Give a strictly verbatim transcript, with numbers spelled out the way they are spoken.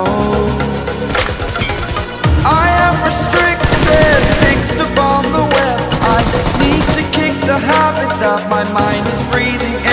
I am restricted, fixed upon the web. I need to kick the habit that my mind is breathing